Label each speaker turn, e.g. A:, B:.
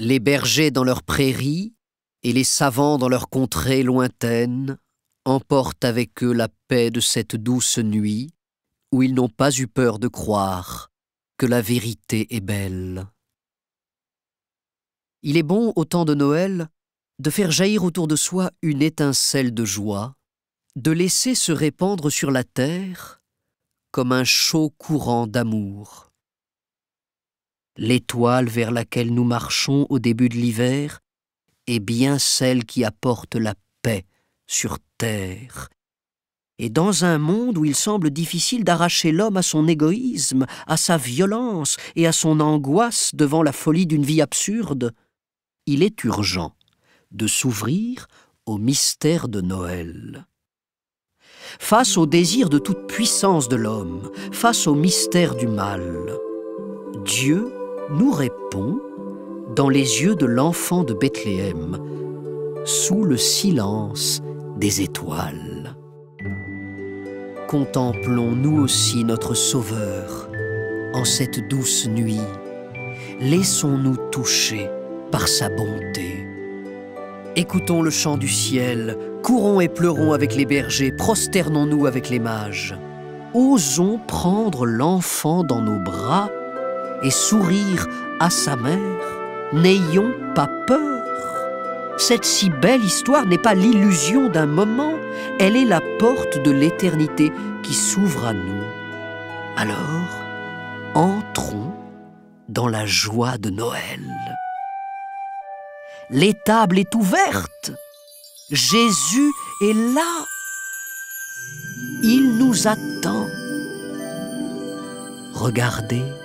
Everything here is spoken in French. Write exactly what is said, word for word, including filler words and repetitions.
A: Les bergers dans leurs prairies et les savants dans leurs contrées lointaines emportent avec eux la paix de cette douce nuit où ils n'ont pas eu peur de croire que la vérité est belle. Il est bon, au temps de Noël, de faire jaillir autour de soi une étincelle de joie, de laisser se répandre sur la terre comme un chaud courant d'amour. L'étoile vers laquelle nous marchons au début de l'hiver est bien celle qui apporte la paix sur terre. Et dans un monde où il semble difficile d'arracher l'homme à son égoïsme, à sa violence et à son angoisse devant la folie d'une vie absurde, il est urgent de s'ouvrir au mystère de Noël. Face au désir de toute puissance de l'homme, face au mystère du mal, Dieu nous répond dans les yeux de l'enfant de Bethléem, sous le silence des étoiles. Contemplons nous aussi notre Sauveur en cette douce nuit. Laissons-nous toucher par sa bonté. Écoutons le chant du ciel, courons et pleurons avec les bergers, prosternons-nous avec les mages. Osons prendre l'enfant dans nos bras et sourire à sa mère. N'ayons pas peur. Cette si belle histoire n'est pas l'illusion d'un moment, elle est la porte de l'éternité qui s'ouvre à nous. Alors, entrons dans la joie de Noël. L'étable est ouverte. Jésus est là. Il nous attend. Regardez,